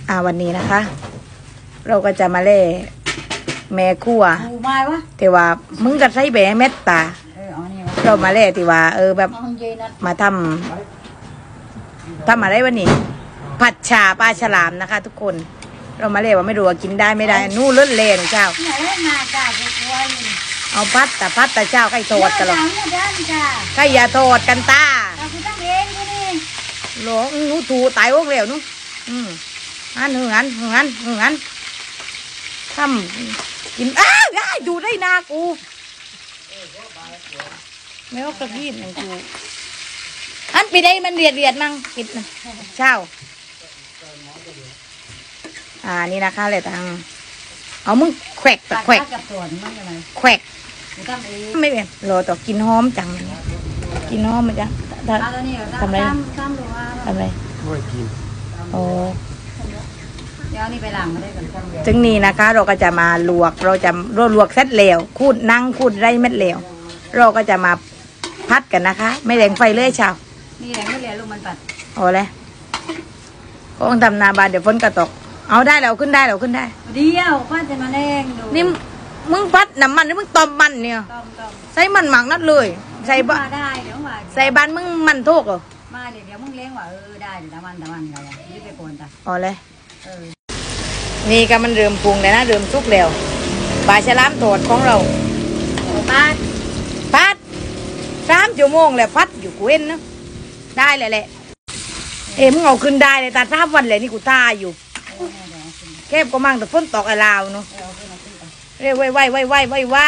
วันนี้นะคะ เราก็จะมาเล่แม่ครัวแต่ว่ามึงก็ใช้แบเม็ดตาเรามาเล่ที่ว่าแบบมาทำอะไรวันนี้ผัดชาปลาฉลามนะคะ ทุกคนเรามาเล่ว่าไม่รู้ว่ากินได้ไม่ได้นู่นเลื่อนเล่นเจ้าเอาพัดแต่เจ้าใครโทษกันหรอใครอย่าโทษกันตาหลงนู้ถูตายโอ้เหลวนู้งั้นทำกินได้ดูได้นากูไม่เอากระพี้นั่งกูอันไปได้มันเรียดมั่งกินเช้านี่นะคะเลยทางเอามึงแขวกไม่เป็นรอต่อกินหอมจังกินหอมมันจังทำอะไรไม่กินโอ้เดี๋ยวนี่ไปล้างมาได้ก่อนถึงนี้นะคะเราก็จะมาลวกลวกเสร็จแล้วขูดไรเม็ดเหลวเราก็จะมาพัดกันนะคะไม่แรงไฟเลยชาวนี่แรงไม่เหลวลูกมันปัดโอ้เลยก็ต้องทำนาบานเดี๋ยวฝนกระตกเอาได้แล้วขึ้นได้เดี๋ยวพัดจะมาแรงดูนี่มึงพัดน้ำมันหรือมึงต้มมันเนี่ยใส่มันหมักนัดเลยใส่บ้านได้เดี๋ยวใส่บ้านมึงมันทุกเหรอมาเดี๋ยวมึงเลี้ยงว่าได้เดี๋ยวตะวันกันนี่ไปโกนจ้ะอ๋อเลยนี่ก็มันเริ่มปรุงแล้วนะเริ่มสุกแล้วปลาฉลามโทดของเราพัด3 ชั่วโมงแล้วพัดอยู่กูเห็นนะได้เลยแหละมึงเอาขึ้นได้เลยตาทราบวันเลยนี่กูท่าอยู่แคบก็มั่งแต่ฝนตกไอ้ลาวเนาะเร็วไว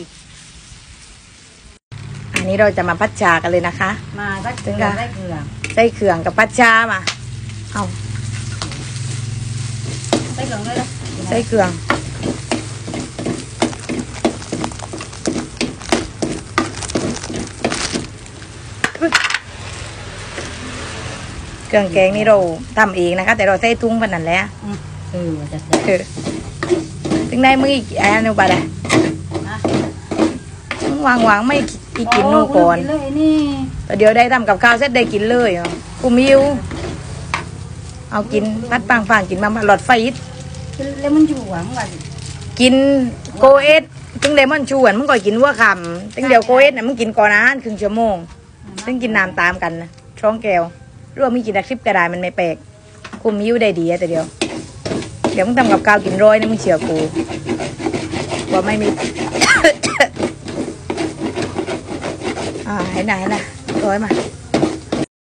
อันนี้เราจะมาพัดชากันเลยนะคะมาใส่เครื่องกับพัดชามาเอาใส่เครื่องเลยนะใส่เครื่องแกงนี่เราทำเองนะคะแต่เราใส่ทุ่งพันนั่นแหละถึงได้มึงอีกอันนึงไปเลยมึงวางไม่กินนู่นก่อนแต่เดี๋ยวได้ทำกับข้าวเสร็จได้กินเลยกูมิวเอากินพัดปังกินมาหลอดไฟแล้วมันชูหวังว่ากินโกเอสถึงเลมอนชูมึงก็กินวัวคำถึงเดี๋ยวโกเอสน่ะมึงกินก่อนอาหารครึ่งชั่วโมงถึงกินน้ำตามกันนะช่องแก้วรวมมีกินคลิปกระดาษมันไม่แปลกคุมยิ้วได้ดีแต่เดี๋ยวมึงทำกับข้าวกินร้อยนะมึงเชื่อกูว่าไม่มีเห็นไหนร้อยมา